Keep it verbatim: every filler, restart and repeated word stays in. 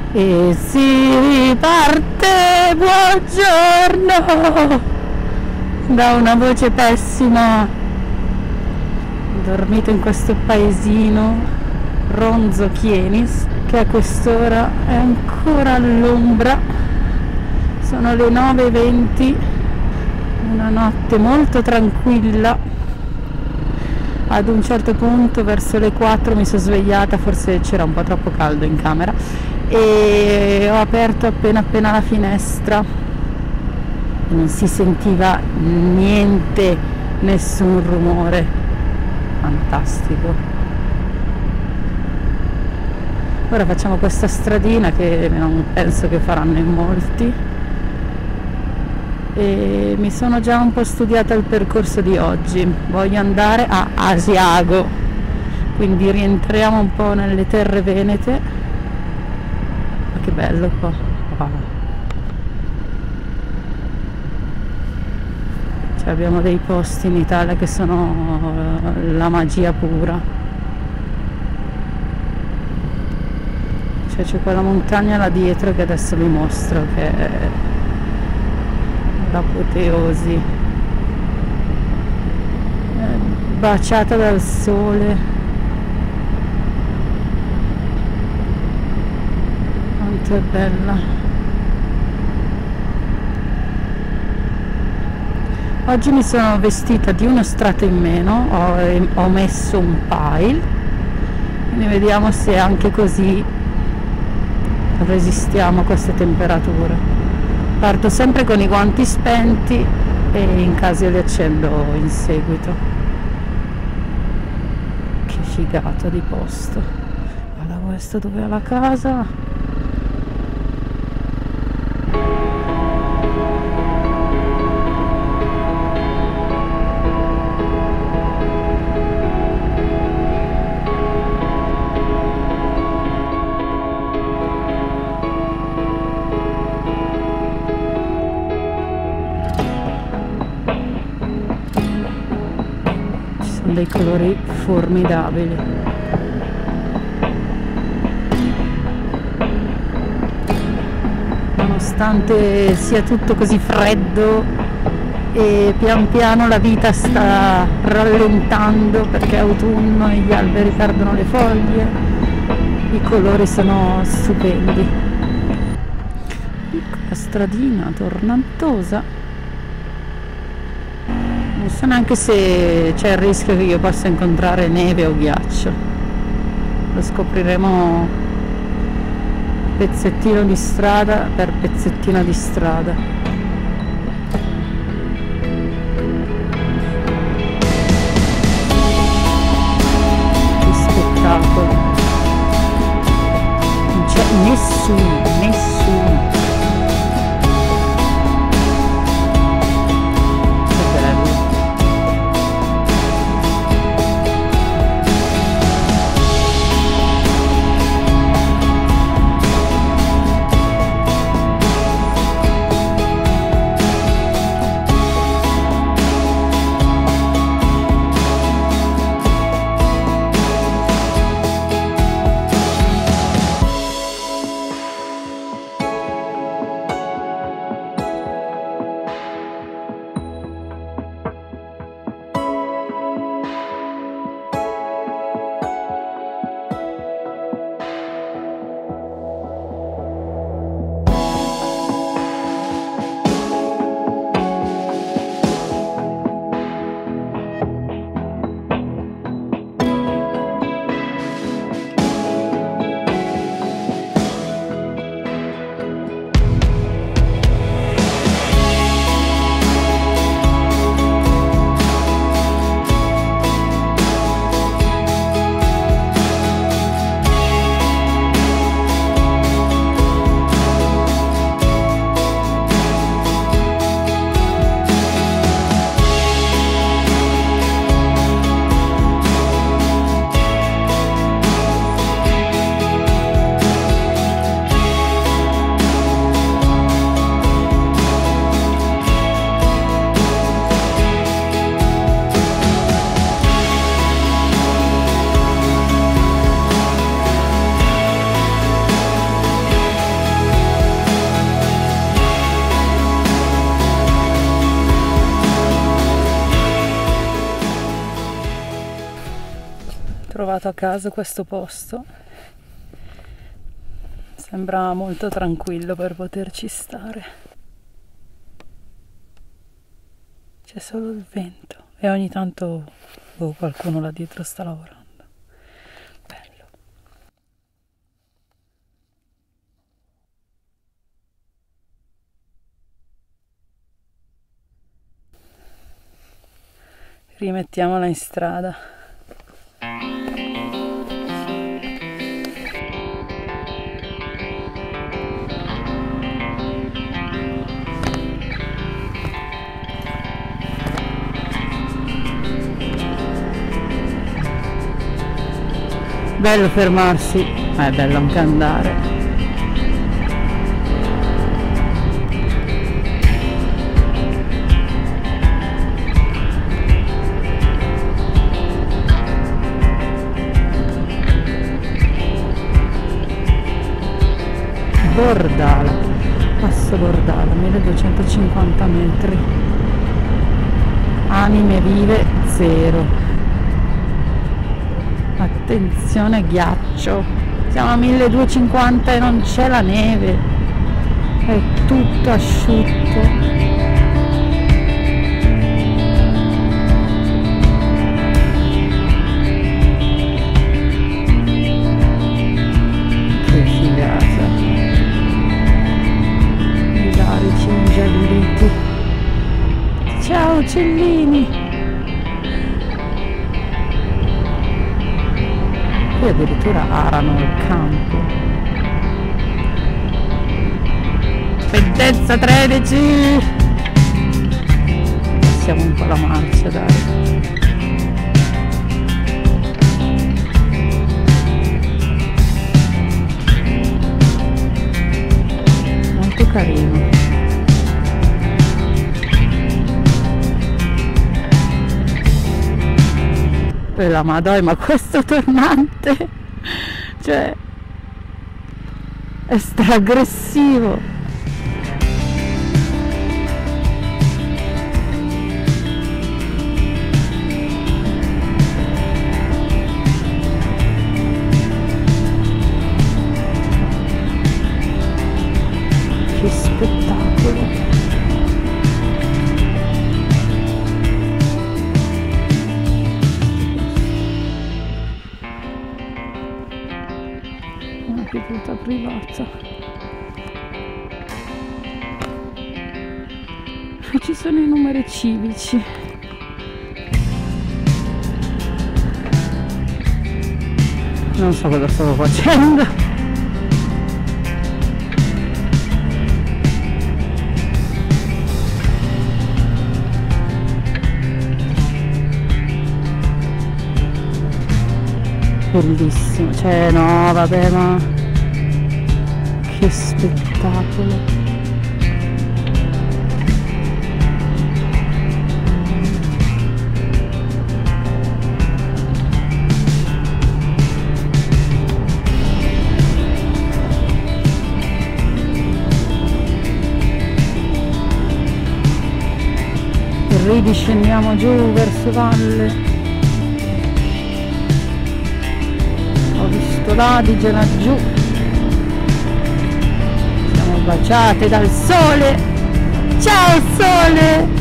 E si riparte, buongiorno, da una voce pessima. Dormito in questo paesino Ronzo Chienis, che a quest'ora è ancora all'ombra. Sono le nove e venti, una notte molto tranquilla. Ad un certo punto, verso le quattro, mi sono svegliata, forse c'era un po' troppo caldo in camera, e ho aperto appena appena la finestra. Non si sentiva niente, nessun rumore. Fantastico. Ora facciamo questa stradina che non penso che faranno in molti, e mi sono già un po' studiata il percorso di oggi. Voglio andare a Asiago, quindi rientriamo un po' nelle terre venete. Ma che bello qua. Wow. Cioè, abbiamo dei posti in Italia che sono la magia pura. Cioè, c'è quella montagna là dietro che adesso vi mostro, che è l'apoteosi, baciata dal sole. Quanto è bella. Oggi mi sono vestita di uno strato in meno, ho, ho messo un pile, quindi vediamo se anche così resistiamo a queste temperature. Parto sempre con i guanti spenti e in caso li accendo in seguito. Che figata di posto. Guarda questo, dove è la casa. Dei colori formidabili. Nonostante sia tutto così freddo e pian piano la vita sta rallentando perché è autunno e gli alberi perdono le foglie, i colori sono stupendi. Piccola stradina tornantosa. Non so neanche se c'è il rischio che io possa incontrare neve o ghiaccio. Lo scopriremo pezzettino di strada per pezzettino di strada. Che spettacolo! Non c'è nessuno, nessuno. trovato a caso questo posto, sembra molto tranquillo per poterci stare, c'è solo il vento e ogni tanto oh, qualcuno là dietro sta lavorando. Bello. Rimettiamola in strada. Bello fermarsi, ma è bello anche andare. Bordala, passo Bordala, milleduecentocinquanta metri, anime vive zero, attenzione ghiaccio, siamo a milleduecentocinquanta e non c'è la neve, è tutto asciutto. Ciao uccellini! Qui addirittura arano il campo. Pendenza tredici! Passiamo un po' la marcia, dai. Molto carino. La Madonna, ma questo tornante, cioè, è stra aggressivo. Che spettacolo. Proprietà privata. E ci sono i numeri civici. Non so cosa stavo facendo. Bellissimo, cioè no, vabbè, ma che spettacolo. Ridiscendiamo giù verso valle. Ho visto l'Adige laggiù, siamo baciate dal sole, ciao sole!